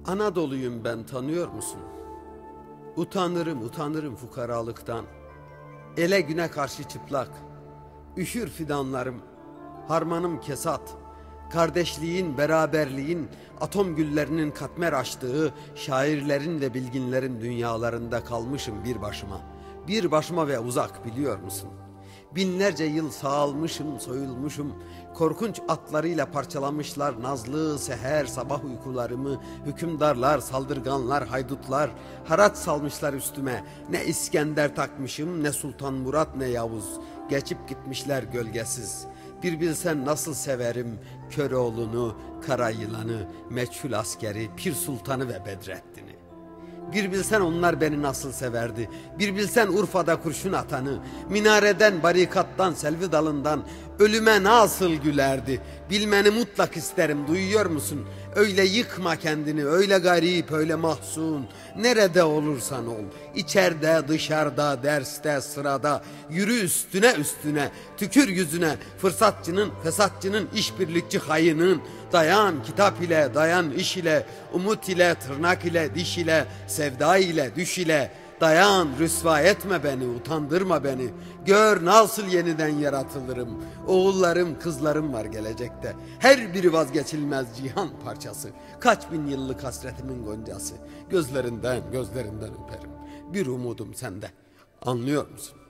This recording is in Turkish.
Anadolu'yum ben, tanıyor musun? Utanırım fukaralıktan. Ele güne karşı çıplak. Üşür fidanlarım, harmanım kesat. Kardeşliğin, beraberliğin, atom güllerinin katmer açtığı şairlerin ve bilginlerin dünyalarında kalmışım bir başıma. Bir başıma ve uzak, biliyor musun? Binlerce yıl sağalmışım, soyulmuşum. Korkunç atlarıyla parçalamışlar nazlı seher sabah uykularımı. Hükümdarlar, saldırganlar, haydutlar harat salmışlar üstüme. Ne İskender takmışım, ne Sultan Murat, ne Yavuz. Geçip gitmişler gölgesiz. Bir bilsen nasıl severim Köroğlu'nu, Kara Yılan'ı, Meçhul askeri, Pir Sultan'ı ve Bedrettin'i. Bir bilsen onlar beni nasıl severdi. Bir bilsen Urfa'da kurşun atanı, minareden, barikattan, selvi dalından ölüme nasıl gülerdi. Bilmeni mutlak isterim, duyuyor musun? Öyle yıkma kendini, öyle garip, öyle mahzun. Nerede olursan ol, içeride, dışarıda, derste, sırada, yürü üstüne üstüne, tükür yüzüne, fırsatçının, fesatçının, işbirlikçi hayının. Dayan kitap ile, dayan iş ile, umut ile, tırnak ile, diş ile, sevda ile, düş ile. Dayan, rüsva etme beni, utandırma beni. Gör nasıl yeniden yaratılırım. Oğullarım, kızlarım var gelecekte. Her biri vazgeçilmez cihan parçası. Kaç bin yıllık hasretimin goncası. Gözlerinden öperim. Bir umudum sende. Anlıyor musun?